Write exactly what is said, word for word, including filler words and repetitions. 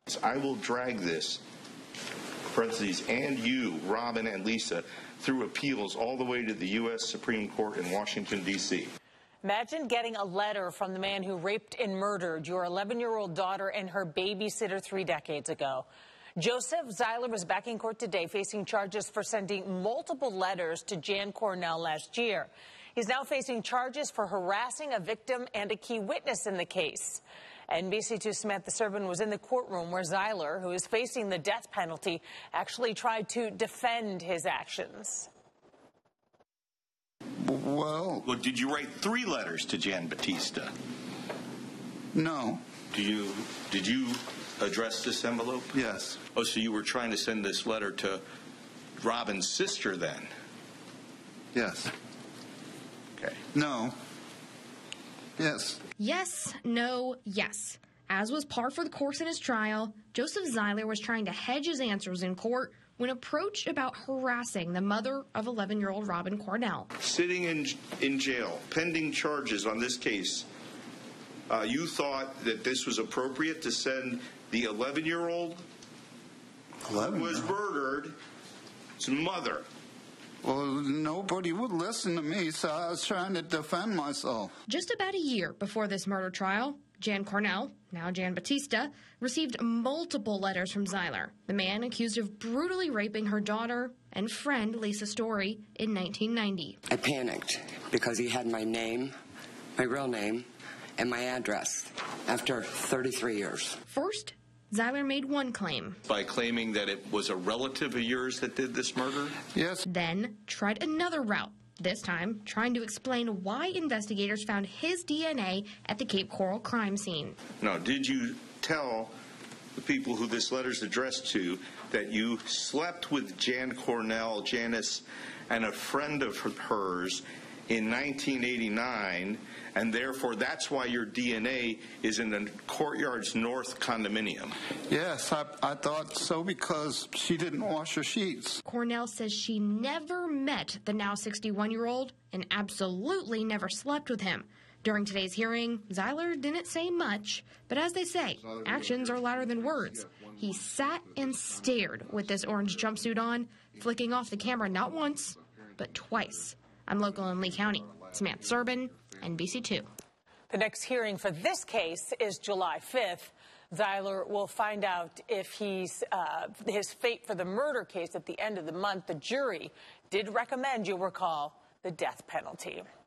I will drag this, parentheses, and you, Robin and Lisa, through appeals all the way to the U S Supreme Court in Washington, D C Imagine getting a letter from the man who raped and murdered your eleven-year-old daughter and her babysitter three decades ago. Joseph Zieler was back in court today facing charges for sending multiple letters to Jan Cornell last year. He's now facing charges for harassing a victim and a key witness in the case. N B C two's Samantha Serban was in the courtroom where Zieler, who is facing the death penalty, actually tried to defend his actions. Well, well, did you write three letters to Jan Batista? No. Do you, did you address this envelope? Yes. Oh, so you were trying to send this letter to Robin's sister then? Yes. Okay. No. Yes. Yes, no, yes. As was par for the course in his trial, Joseph Zieler was trying to hedge his answers in court when approached about harassing the mother of eleven-year-old Robin Cornell. Sitting in in jail, pending charges on this case, uh, you thought that this was appropriate to send the eleven-year-old who was murdered, his mother. Well, nobody would listen to me, so I was trying to defend myself. Just about a year before this murder trial, Jan Cornell, now Jan Batista, received multiple letters from Zieler, the man accused of brutally raping her daughter and friend Lisa Story in nineteen ninety. I panicked because he had my name, my real name, and my address after thirty-three years. First, Zieler made one claim. By claiming that it was a relative of yours that did this murder? Yes. Then tried another route, this time trying to explain why investigators found his D N A at the Cape Coral crime scene. Now, did you tell the people who this letter's addressed to that you slept with Jan Cornell, Janice, and a friend of hers in nineteen eighty-nine, and therefore that's why your D N A is in the Courtyards North condominium? Yes, I, I thought so because she didn't wash her sheets. Cornell says she never met the now sixty-one-year-old and absolutely never slept with him. During today's hearing, Zieler didn't say much, but as they say, actions are louder than words. He sat and stared with this orange jumpsuit on, flicking off the camera not once, but twice. I'm local in Lee County. Samantha Serban, N B C two. The next hearing for this case is July fifth. Zieler will find out if he's uh, his fate for the murder case at the end of the month. The jury did recommend, you'll recall, the death penalty.